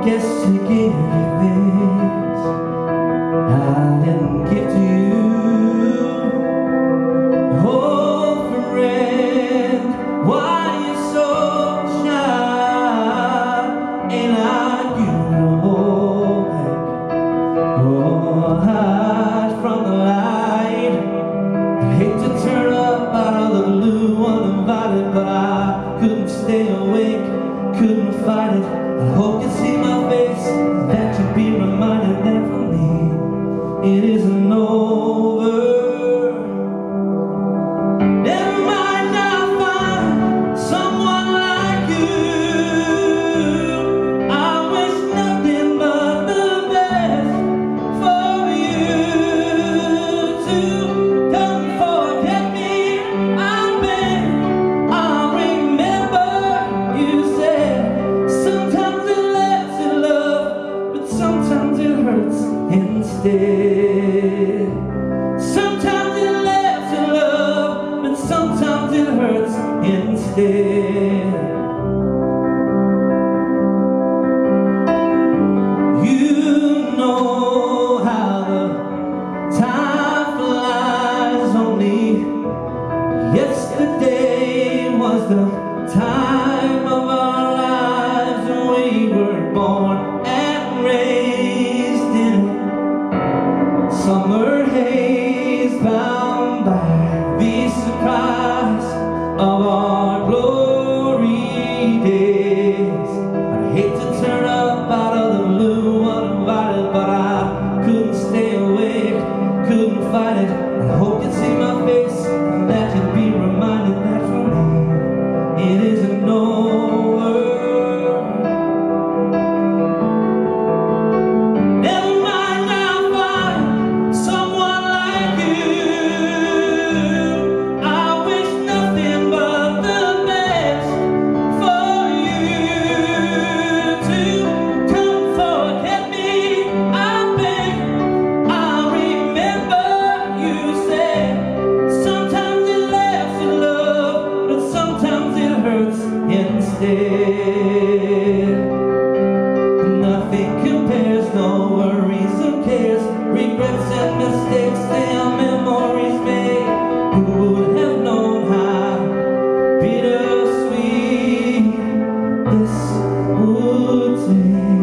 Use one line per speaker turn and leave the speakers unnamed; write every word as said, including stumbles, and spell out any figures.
guess to give you things I didn't give to you. Oh friend, why you so shy? Ain't I you to hold back? Oh, hide from the light. I hate to turn up out of the blue uninvited, but I couldn't stay awake, couldn't fight it. I hope you see my face, that you'll be reminded that for me it isn't over. Never mind, I'll find someone like you. I wish nothing but the best for you too. Don't forget me, I beg, I'll remember you said sometimes it lasts in love, but sometimes it hurts instead. Sometimes it lasts in love, but sometimes it hurts instead. You know how the time flies. Only yesterday was the time of our lives. We were born and raised in summer haze, bound by the surprise of our glory days. I hate to turn up out of the blue uninvited, but I couldn't stay awake, couldn't fight it. I hope you see my face, and that you'll be reminded that for me it isn't over. Never mind, I'll find someone like you. I wish nothing but the best for you too. Don't forget me, I beg, I'll remember you said sometimes it laughs in love, but sometimes it hurts instead. Nothing compares, no worries or cares, regrets and mistakes, they are memories made. Who would have known how bittersweet this would taste?